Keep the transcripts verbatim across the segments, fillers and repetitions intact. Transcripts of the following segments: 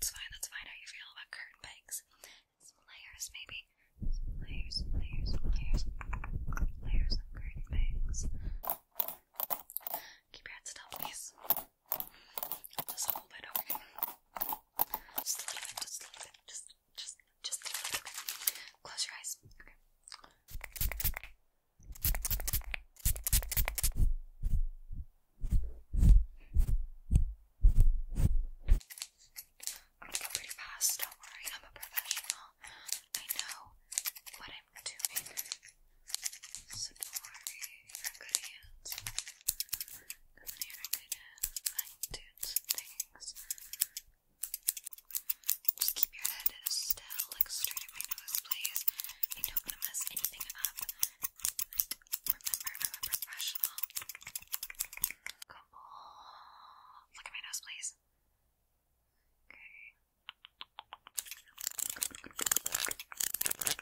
that's fine, that's fine. How you feel about curtain bangs? Some layers, maybe. Some layers, layers, layers. Layers of curtain bangs. Keep your head still, please. Just a little bit, okay? Just a little bit, just a little bit. Just, just, just a little bit, okay? Close your eyes, okay? I'm gonna go pretty fast, don't worry, I'm a professional. I know what I'm doing. So don't worry, you're in good hands. Because when you're in good hands, I can do some things. Just keep your head still, like straight at my nose, please. I don't want to mess anything up. Remember, I'm a professional. Come on. Look at my nose, please. Okay. Perfect.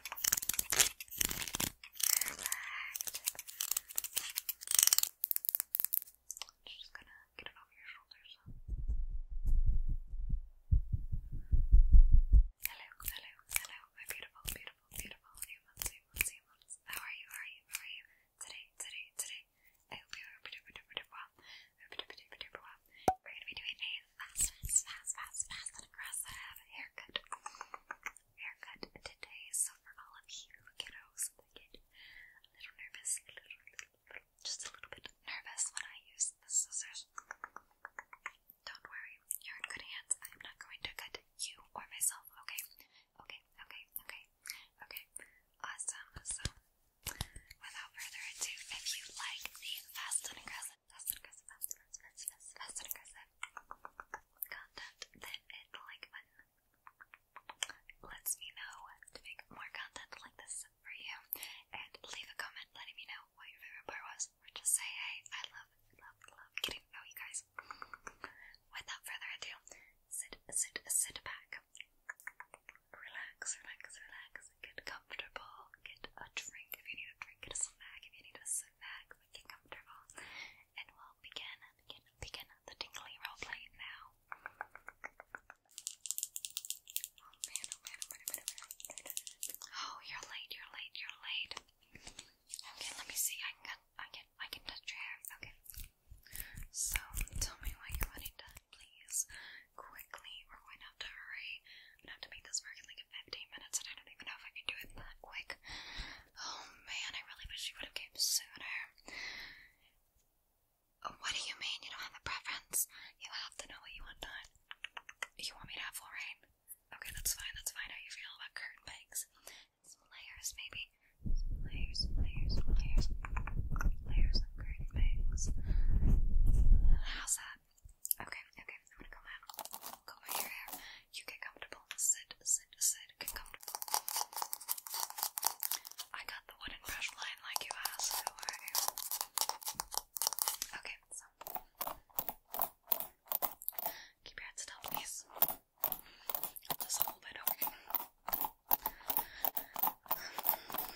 Just gonna get it off your shoulders. Hello, hello, hello, my beautiful, beautiful, beautiful humans, humans, humans. How are you? How are you? How are you? Today, today, today. I hope you're super duper duper well. Super duper duper duper well. We're gonna be doing a fast, fast, fast, fast, fast and aggressive haircut. Haircut today. So for all of you kiddos that get a little nervous, a little, little, little, just a little bit nervous when I use the scissors, don't worry, you're in good hands. I am not going to cut you or myself, okay? Okay, okay, okay, okay. Awesome. So, without further ado, if you like the fast and aggressive, fast and aggressive, fast, fast, fast, fast, fast and aggressive content, then hit the like button. Lets me know to make more content like this for you, and leave a comment letting me know what your favorite part was, or just say, hey, I love, love, love getting to know you guys. Without further ado, sit, sit, sit back. Relax, relax, relax. Get comfortable. Get a drink if you need a drink. Get a snack if you need a snack. Get comfortable. And we'll begin, begin, begin the tingly roleplay now. Oh man, oh man, oh man, oh man, oh man. Oh, you're late, you're late, you're late. Okay, let me see. I can, I can, I can touch your hair. Okay. So, tell me what you're wanting done, please. Quickly, we're going to have to hurry. I'm going to have to make this work in like fifteen minutes, and I don't even know if I can do it that quick. Oh man, I really wish you would have came sooner. Oh, what do you mean you don't have a preference? You have to know what you want done. You want me to have full reign? Okay, that's fine, that's fine. How you feel about curtain bangs? Some layers, maybe. Some layers, layers, layers. Layers of curtain bangs. How's that? Okay, okay, I'm gonna comb out. Comb out your hair. You get comfortable. Sit, sit, sit. Get comfortable. I got the wooden brush line like you asked. Don't worry. Okay, so keep your head still, please. Just a little bit, okay?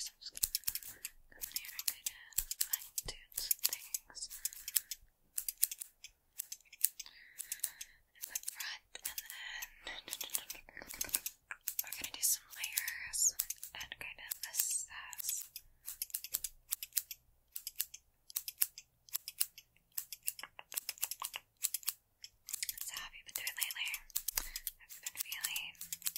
so I'm just gonna come in here and kind of fine tune some things in the front, and then we're gonna do some layers and kind of assess. So how have you been doing lately? Have you been feeling?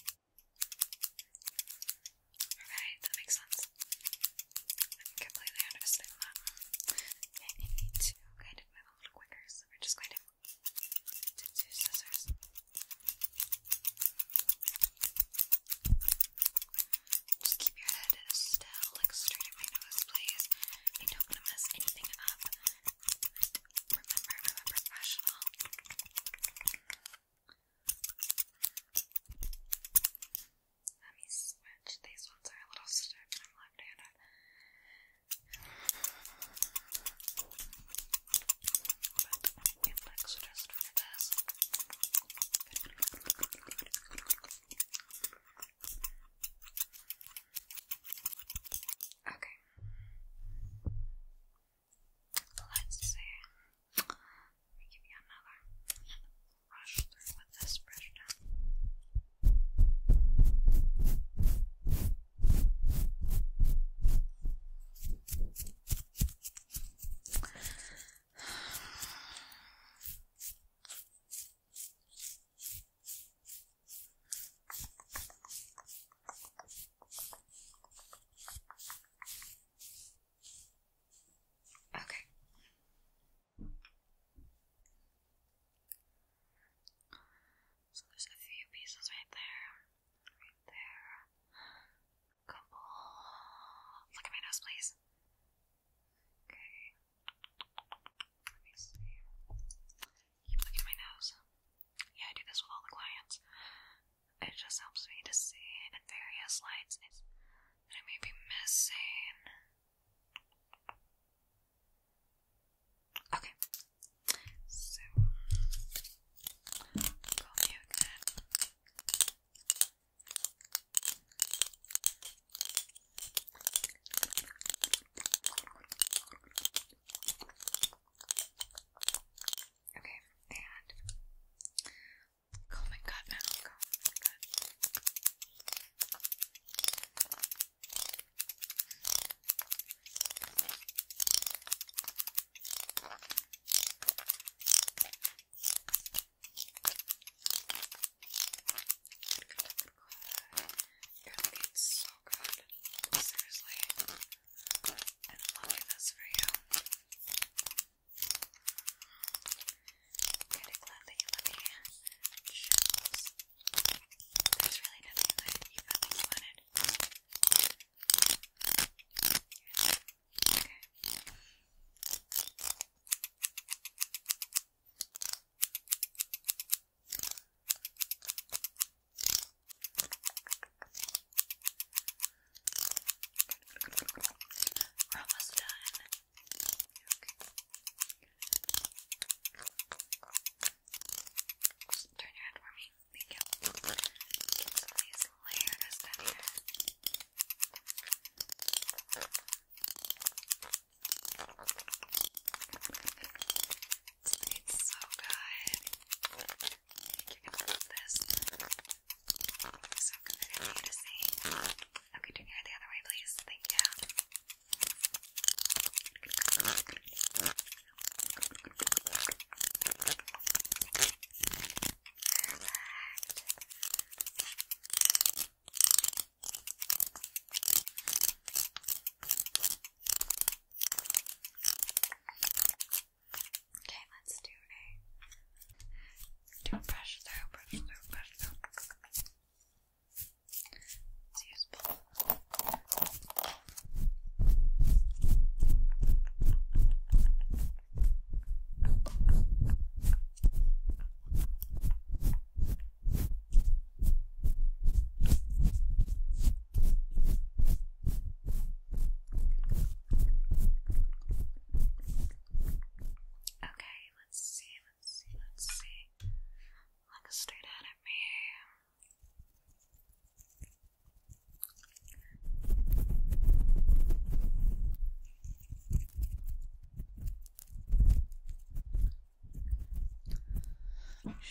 Right, that makes sense. I completely understand that. Okay, I need to kind of move a little quicker, so we're just going to do two scissors. Just keep your head still, like straight at my nose, please. I don't want to mess anything up. Remember, I'm a professional. Let me switch. These ones are a little stiff and I'm left-handed. But it looks just for this. Okay. Let's see. Let me give you another brush through with this brush down. Okay. So there's a few pieces right there, right there, a couple. Look at my nose, please. Okay. Let me see. Keep looking at my nose. Yeah, I do this with all the clients. It just helps me to see in various lights that I may be missing. Okay. So, comb you again.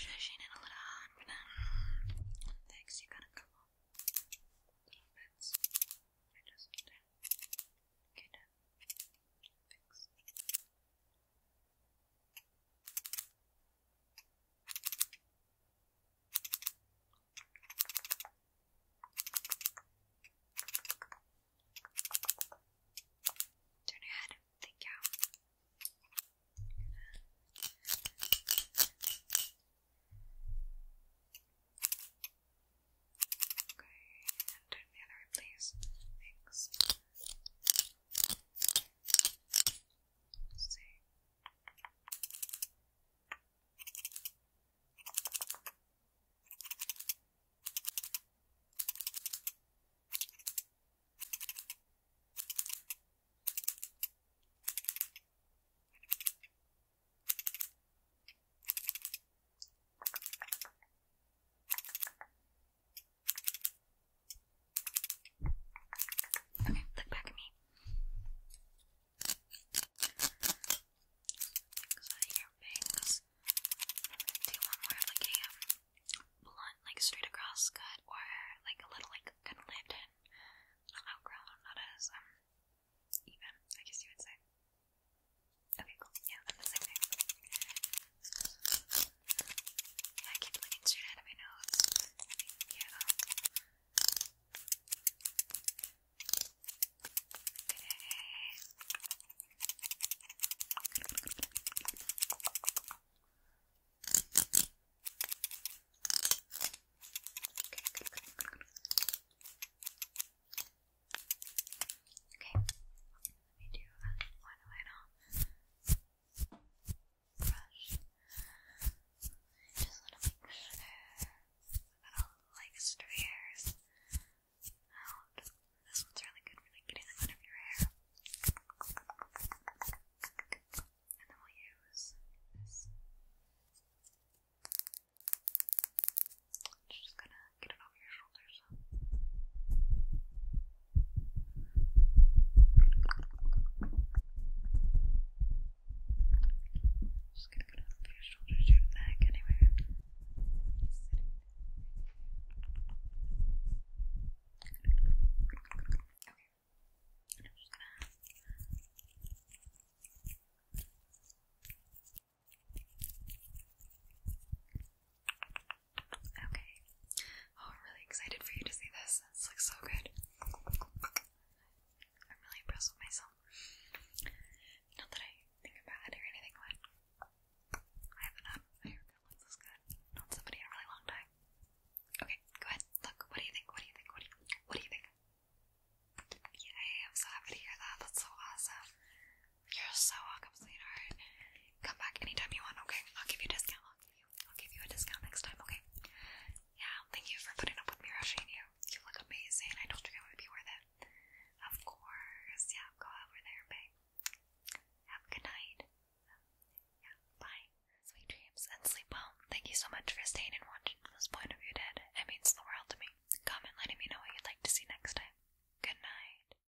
shushing it a little. I'm gonna fix. You got a couple little bits. I just need to get it fixed. Turn your head. Thank you. Okay, and turn the other way, please. Thanks. Let's see. Okay, look back at me. Things out of your bangs. Do you want more of like a um, blunt, like straight across cut, or like a little like kind of lived in, not outgrown, not as um even, I guess you would say. Okay, cool. Yeah, I'm the same thing. Yeah, I keep looking straight out of my nose. Thank you. Okay. Okay, let me do one final brush. Just want to make sure that all the like stray hairs out. This one's really good for like getting them out of your hair. And then we'll use this. Just gonna get it over your shoulders. Just gonna get it over your shoulders, your neck, anywhere. Okay. And I'm just gonna. Okay. Oh, I'm really excited for you to see this. This looks so good. I'm really impressed with myself. Not that I think I'm bad or anything, but I haven't had a haircut that looks this good on somebody in a really long time. Okay, go ahead. Look, what do you think? What do you think? What do you, what do you think? Yay, I'm so happy to hear that. That's so awesome. You're so welcome, sweetheart. Come back anytime you want, okay? I'll give you a discount. I'll give you, I'll give you a discount next time, okay? Yeah, thank you for putting up with me rushing you. You look amazing. I told you it would be worth it. Of course. Yeah, go over there, babe. Have a good night. Yeah, bye. Sweet dreams and sleep well. Thank you so much for staying